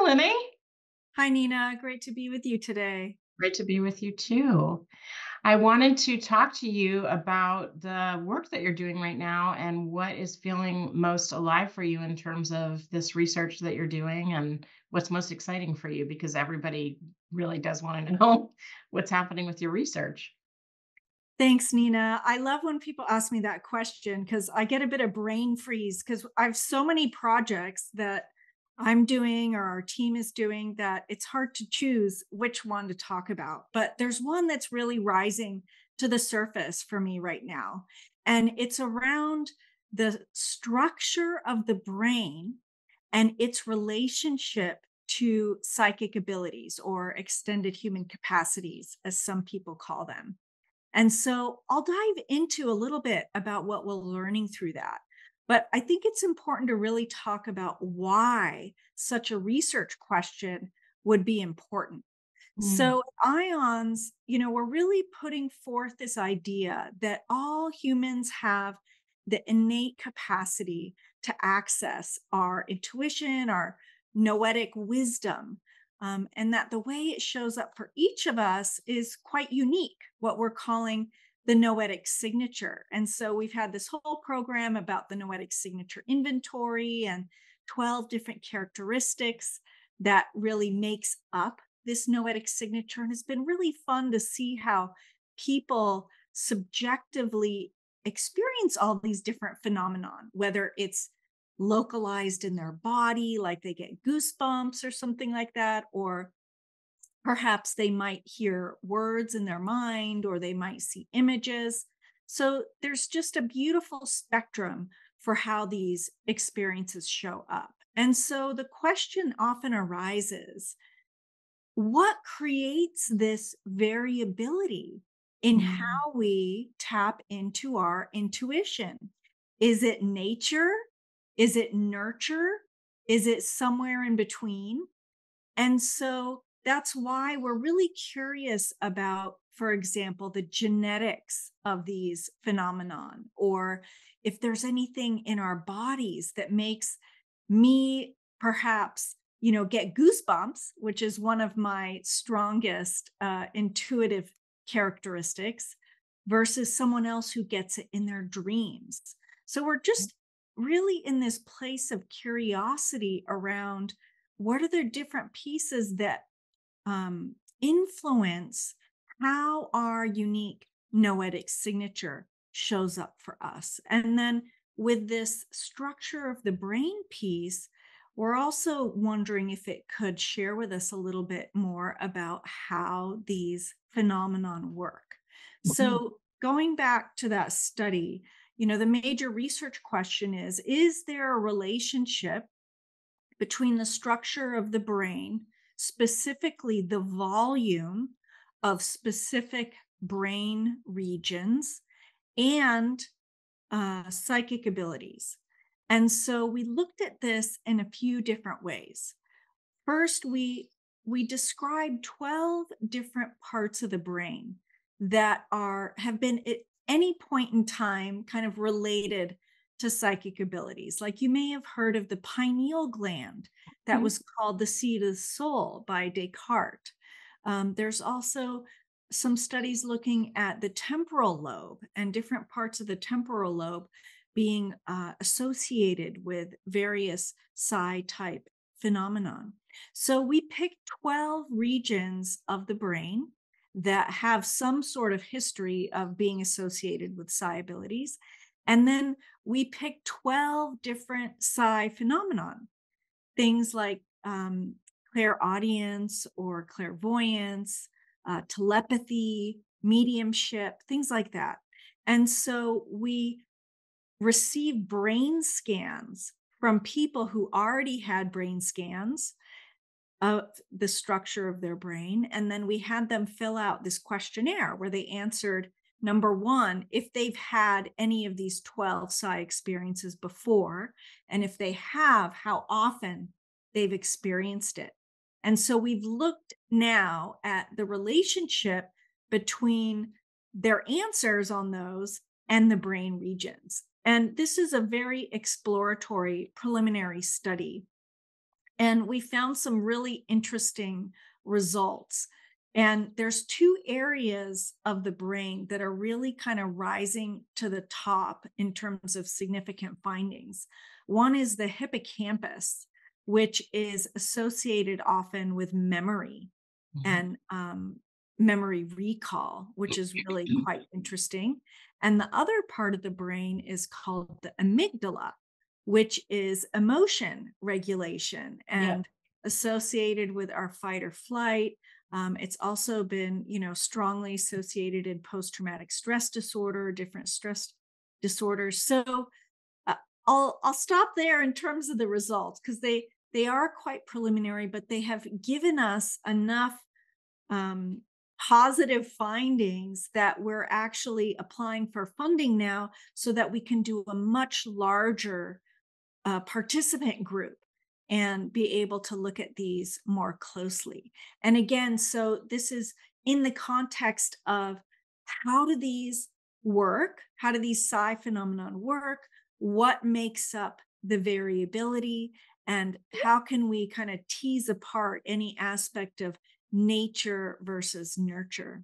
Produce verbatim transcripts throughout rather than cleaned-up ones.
Helané. Hi, Nina. Great to be with you today. Great to be with you too. I wanted to talk to you about the work that you're doing right now and what is feeling most alive for you in terms of this research that you're doing and what's most exciting for you because everybody really does want to know what's happening with your research. Thanks, Nina. I love when people ask me that question because I get a bit of brain freeze because I have so many projects that I'm doing or our team is doing that it's hard to choose which one to talk about. But there's one that's really rising to the surface for me right now. And it's around the structure of the brain and its relationship to psychic abilities or extended human capacities, as some people call them. And so I'll dive into a little bit about what we're learning through that. But I think it's important to really talk about why such a research question would be important. Mm, So, ions, you know, we're really putting forth this idea that all humans have the innate capacity to access our intuition, our noetic wisdom, um, and that the way it shows up for each of us is quite unique, what we're calling the noetic signature. And so we've had this whole program about the noetic signature inventory and twelve different characteristics that really makes up this noetic signature. And it's been really fun to see how people subjectively experience all these different phenomenon, whether it's localized in their body, like they get goosebumps or something like that, or perhaps they might hear words in their mind or they might see images. So there's just a beautiful spectrum for how these experiences show up. And so the question often arises, what creates this variability in mm, how we tap into our intuition? Is it nature? Is it nurture? Is it somewhere in between? And so that's why we're really curious about, for example, the genetics of these phenomenon, or if there's anything in our bodies that makes me perhaps, you know, get goosebumps, which is one of my strongest uh, intuitive characteristics, versus someone else who gets it in their dreams. So we're just really in this place of curiosity around what are the different pieces that um, influence how our unique noetic signature shows up for us. And then with this structure of the brain piece, we're also wondering if it could share with us a little bit more about how these phenomenon work. mhm, So going back to that study, you know, the major research question is, is there a relationship between the structure of the brain, specifically the volume of specific brain regions, and uh, psychic abilities? And so we looked at this in a few different ways. First, we we described twelve different parts of the brain that are have been at any point in time kind of related to psychic abilities. Like you may have heard of the pineal gland that okay, was called the seat of the soul by Descartes. Um, there's also some studies looking at the temporal lobe and different parts of the temporal lobe being uh, associated with various psi type phenomenon. So we picked twelve regions of the brain that have some sort of history of being associated with psi abilities. And then we picked twelve different psi phenomenon, things like um, clairaudience or clairvoyance, uh, telepathy, mediumship, things like that. And so we received brain scans from people who already had brain scans of the structure of their brain. And then we had them fill out this questionnaire where they answered number one, if they've had any of these twelve psi experiences before, and if they have, how often they've experienced it. And so we've looked now at the relationship between their answers on those and the brain regions. And this is a very exploratory preliminary study. And we found some really interesting results. And there's two areas of the brain that are really kind of rising to the top in terms of significant findings. One is the hippocampus, which is associated often with memory Mhm. and um, memory recall, which is really quite interesting. And the other part of the brain is called the amygdala, which is emotion regulation Yeah. and associated with our fight or flight. Um, it's also been, you know, strongly associated in post-traumatic stress disorder, different stress disorders. So uh, I'll I'll stop there in terms of the results because they they are quite preliminary, but they have given us enough um, positive findings that we're actually applying for funding now so that we can do a much larger uh, participant group and be able to look at these more closely. And again, so this is in the context of how do these work? How do these psi phenomenon work? What makes up the variability? And how can we kind of tease apart any aspect of nature versus nurture?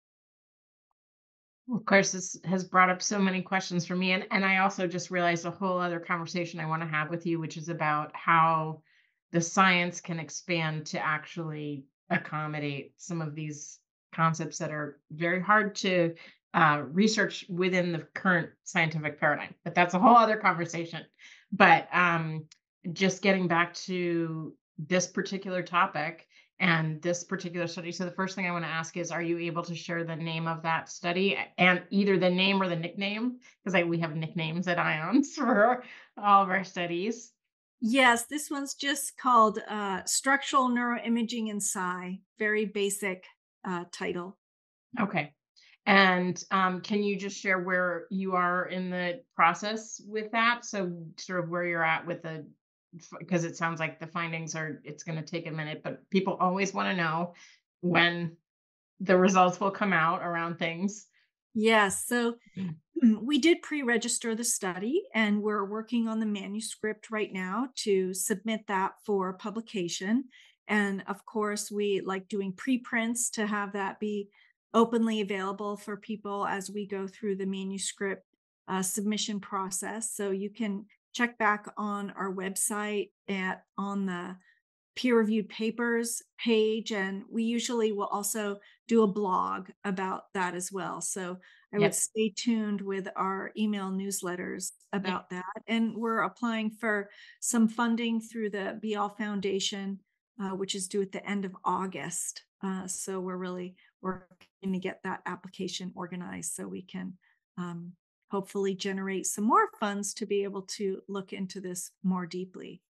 Of course, this has brought up so many questions for me. And, and I also just realized a whole other conversation I want to have with you, which is about how the science can expand to actually accommodate some of these concepts that are very hard to uh, research within the current scientific paradigm. But that's a whole other conversation. But um, just getting back to this particular topic, and this particular study. So the first thing I want to ask is, are you able to share the name of that study and either the name or the nickname? Because we have nicknames at IONS for all of our studies. Yes, this one's just called uh, Structural Neuroimaging and Psi. Very basic uh, title. Okay. And um, can you just share where you are in the process with that? So sort of where you're at with the, because it sounds like the findings are, it's going to take a minute, but people always want to know when the results will come out around things. Yes, so we did pre-register the study and we're working on the manuscript right now to submit that for publication. And of course, we like doing preprints to have that be openly available for people as we go through the manuscript uh, submission process. So you can check back on our website at on the peer-reviewed papers page, and we usually will also do a blog about that as well. So I would Yep. stay tuned with our email newsletters Yep. about that. And we're applying for some funding through the Be All Foundation, uh, which is due at the end of August. Uh, so we're really working to get that application organized so we can um, hopefully generate some more funds to be able to look into this more deeply.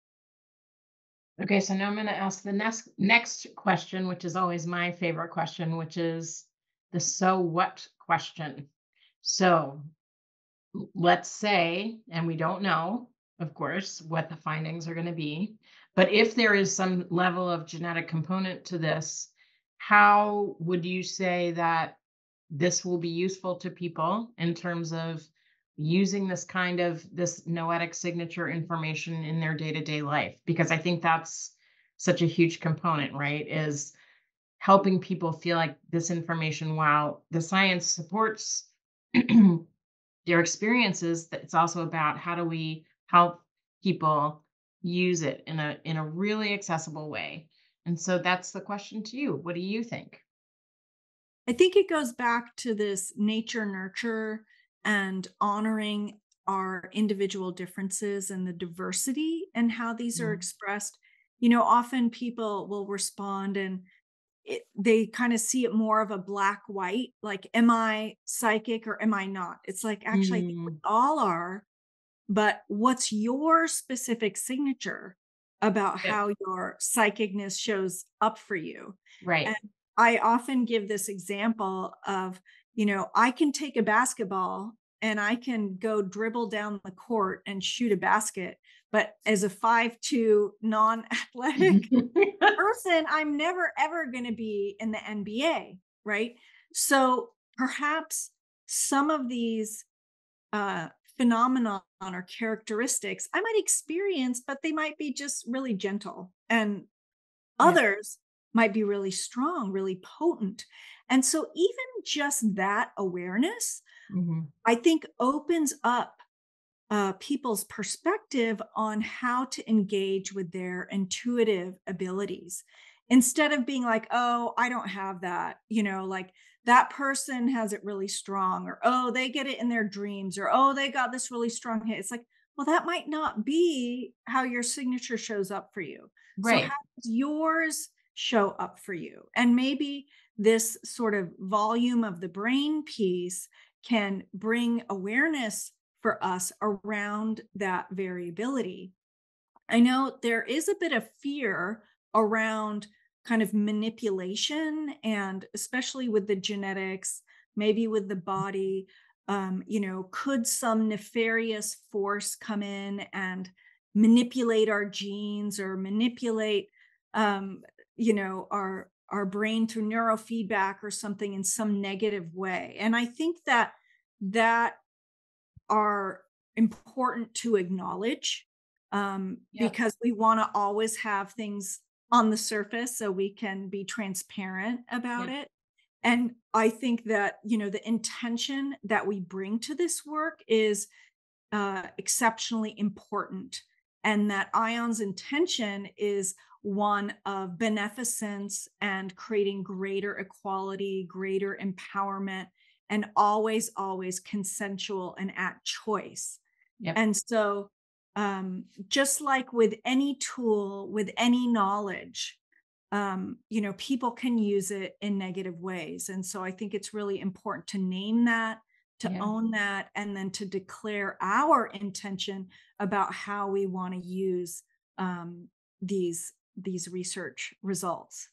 Okay, so now I'm going to ask the next next question, which is always my favorite question, which is the so what question. So l- let's say, and we don't know, of course, what the findings are going to be, but if there is some level of genetic component to this, how would you say that this will be useful to people in terms of using this kind of this noetic signature information in their day-to-day life? Because I think that's such a huge component, right? Is helping people feel like this information, while the science supports their experiences, that it's also about how do we help people use it in a in a really accessible way. And so that's the question to you. What do you think? I think it goes back to this nature nurture and honoring our individual differences and the diversity and how these are Mm. expressed. You know, often people will respond and it, they kind of see it more of a black white, like, am I psychic or am I not? It's like, actually, I think we Mm, all are, but what's your specific signature about yeah, how your psychicness shows up for you? And right. I often give this example of, you know, I can take a basketball and I can go dribble down the court and shoot a basket, but as a five two non-athletic person, I'm never ever going to be in the N B A, right? So perhaps some of these uh, phenomenon or characteristics I might experience, but they might be just really gentle. And Yeah. others might be really strong, really potent. And so, even just that awareness, Mhm. I think, opens up uh, people's perspective on how to engage with their intuitive abilities instead of being like, oh, I don't have that, you know, like that person has it really strong, or oh, they get it in their dreams, or oh, they got this really strong hit. It's like, well, that might not be how your signature shows up for you. So, how Right. does yours show up for you? And maybe this sort of volume of the brain piece can bring awareness for us around that variability. I know there is a bit of fear around kind of manipulation, and especially with the genetics, maybe with the body. Um, you know, could some nefarious force come in and manipulate our genes, or manipulate, um, you know, our our brain through neurofeedback or something in some negative way? And I think that that are important to acknowledge, um, Yep. because we want to always have things on the surface so we can be transparent about Yep. it. And I think that, you know, the intention that we bring to this work is uh, exceptionally important. And that Ion's intention is one of beneficence and creating greater equality, greater empowerment, and always, always consensual and at choice. Yep. And so, um, just like with any tool, with any knowledge, um, you know, people can use it in negative ways. And so I think it's really important to name that, to Yeah. own that, and then to declare our intention about how we want to use um, these these research results.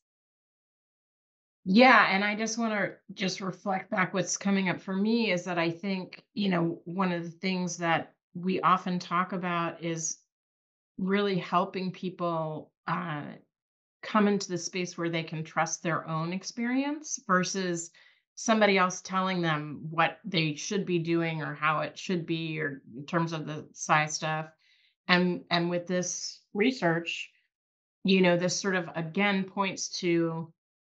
Yeah, and I just want to just reflect back what's coming up for me is that I think, you know, one of the things that we often talk about is really helping people uh, come into the space where they can trust their own experience versus somebody else telling them what they should be doing or how it should be or in terms of the psi stuff. And and with this research, you know, this sort of again points to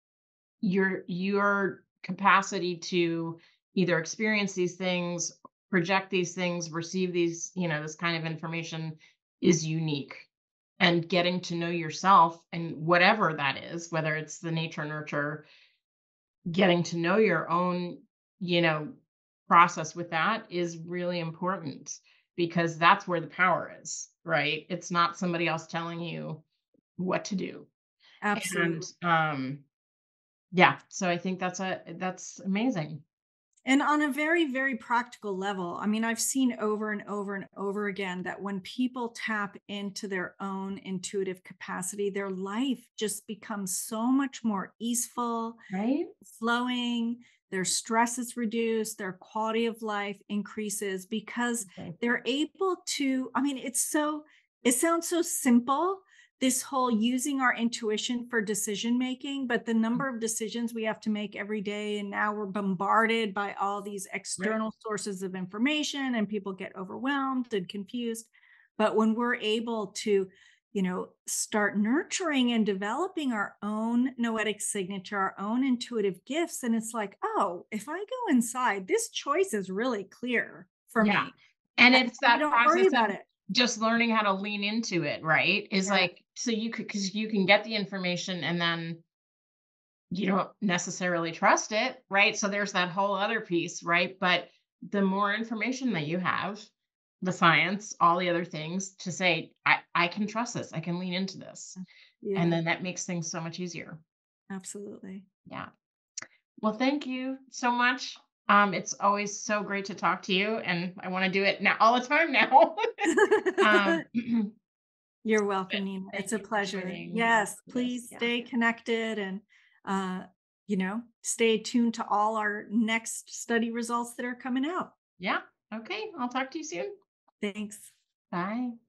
your your capacity to either experience these things, project these things, receive these, you know, this kind of information is unique. And getting to know yourself and whatever that is, whether it's the nature nurture, getting to know your own, you know, process with that is really important because that's where the power is, right? It's not somebody else telling you what to do. And Absolutely. um yeah, so I think that's a that's amazing. And on a very, very practical level, I mean, I've seen over and over and over again that when people tap into their own intuitive capacity, their life just becomes so much more easeful, Right? flowing, their stress is reduced, their quality of life increases because Okay. they're able to. I mean, it's so, it sounds so simple, this whole using our intuition for decision making, but the number of decisions we have to make every day, and now we're bombarded by all these Right. external sources of information, and people get overwhelmed and confused. But when we're able to, you know, start nurturing and developing our own noetic signature, our own intuitive gifts, and it's like, oh, if I go inside, this choice is really clear for Yeah. me. And And it's I that don't worry process about of it. just learning how to lean into it, right? Is Yeah, like so you could because you can get the information and then you don't necessarily trust it, right? So there's that whole other piece, right? But the more information that you have, the science, all the other things to say, I, I can trust this, I can lean into this. And yeah, then that makes things so much easier. absolutely. Yeah. Well, thank you so much. Um, it's always so great to talk to you, and I want to do it now all the time now. um, You're but welcome, Nina. It's thank a you for pleasure. joining me Yes, for this. please Yeah. stay connected, and uh, you know, stay tuned to all our next study results that are coming out. Yeah. Okay. I'll talk to you soon. Thanks. Bye.